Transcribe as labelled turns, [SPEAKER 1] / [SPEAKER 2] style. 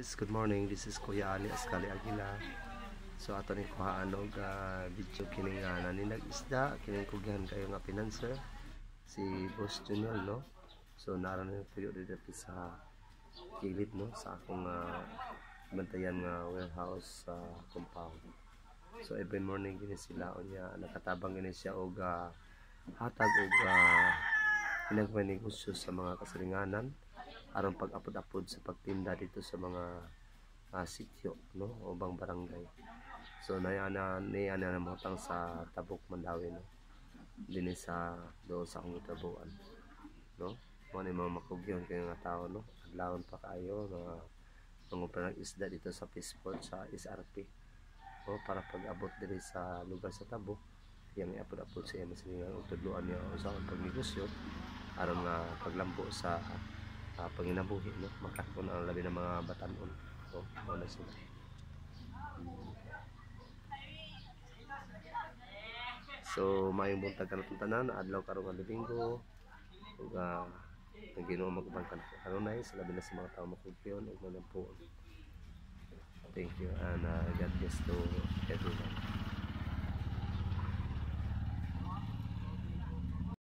[SPEAKER 1] guys, good morning. This is Kuya Ali Ascali Aguila. So ato ni kuhaan og video kining naninag isda kining kugyan kayo nga financer si Boss Junior, no. So naran na tuyo dito sa kilid, no, sa akong bantayan nga warehouse compound. So every morning gini sila unya nakatabang gini siya og hatag og pinagmanegosyo sa mga kasalinganan aron pag-apod-apod sa pagtinda dito sa mga sityo, no, o bang barangay. So niya na mahutang sa Tabok, Mandawi, no, din sa doon sa akong itabuan, no. Mo ni mga makugyon kayo nga tao, no, adlawon pa kayo nga mangupra ng isda dito sa Peaceport sa SRP, o para pag-abot diri sa lugar sa Tabok yang iapod-apod sa iya silingan ug tudloan niya usaon pagnegosyo aron nga paglambo sa panginabuhi, no, makaton ang labi ng mga batanon. So wala sila. So maayong buntag kanatong tanan, adlaw karon nga Domingo ug ang Ginoo magubang kanunay sa labi na sa mga tawo makugyon ug manampuon. Thank you and God bless to everyone.